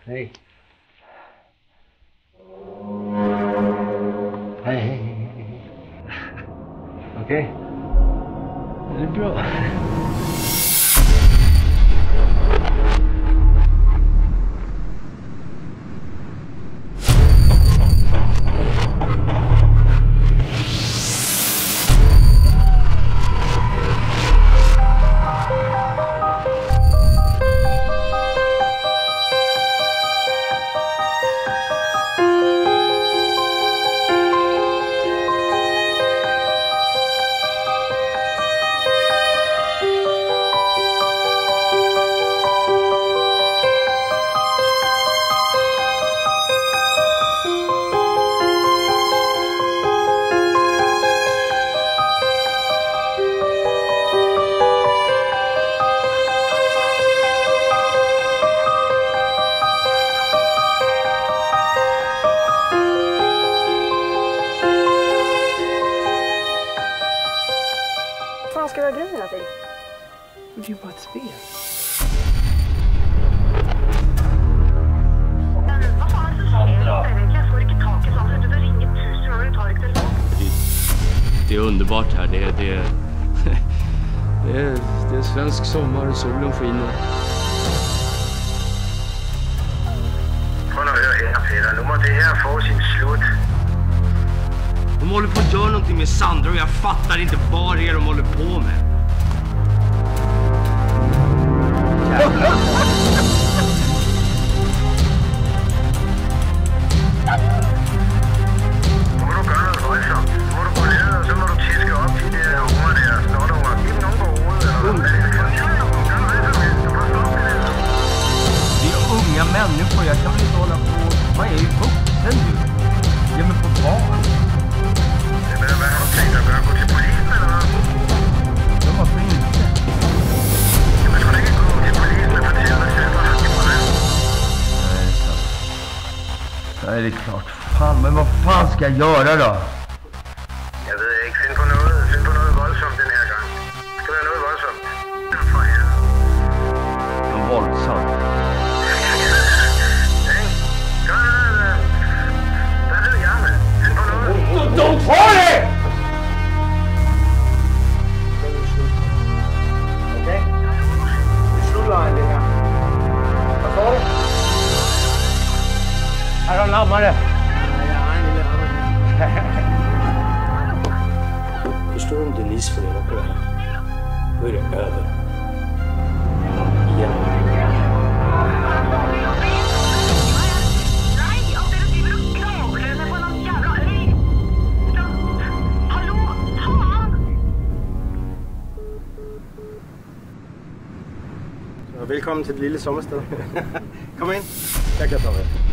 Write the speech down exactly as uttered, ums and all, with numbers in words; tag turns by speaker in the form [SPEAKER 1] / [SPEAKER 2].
[SPEAKER 1] Hej. Hej, hej, hej. Okej. Okay. Det är bra.
[SPEAKER 2] Vad ska du ha grejerna till?
[SPEAKER 3] Det är ju bara ett spel.
[SPEAKER 2] Vad fan är det som sker? Jag får inte taket så du får ringa tusen år och ta det till.
[SPEAKER 4] Det är underbart här. Det är, det är, det är, det är svensk sommar och solen skiner.
[SPEAKER 5] Prøv at høre her, Peter. Nu må det her få sin slut.
[SPEAKER 4] De håller på att göra någonting med Sandra och jag fattar inte vad det är de håller på med.
[SPEAKER 5] Nu må du gøre noget voldsomt. Nu må du gå ned, og så må du tiske op de der unger der. Snotunger. Giv dem nogen på hovedet. Eller hvad er det? Gør hvad som helst. Du får stoppe det.
[SPEAKER 1] Vi är unga människor. Jag kan väl inte hålla på. Man är ju vuxen nu. Ge mig på barn.
[SPEAKER 5] Hvad har du tænkt at gøre? Gå til polisen, eller hvad?
[SPEAKER 1] De har för inte.
[SPEAKER 5] Jamen, skal du ikke gå til polisen og fortælle dig selv, hvad har gjort det?
[SPEAKER 1] Nej, det är sant. Nej, det är klart. Fan, men vad fan ska jag göra då?
[SPEAKER 5] Jeg ved ikke. Find på noget. Find på noget voldsomt den her gang. Det skal være noget voldsomt. For helvede.
[SPEAKER 1] Något våldsamt.
[SPEAKER 5] Hey, gør noget. Hvad ved jeg, mand? Find på noget.
[SPEAKER 1] De tar det! Okej? Vi slår en lite. Vad sa du? Här har lammare.
[SPEAKER 4] Förstår du inte Lis för det på det här? Då är det över. Igen.
[SPEAKER 3] Velkommen til det lille sommersted. Kom ind. Jeg kan tage med.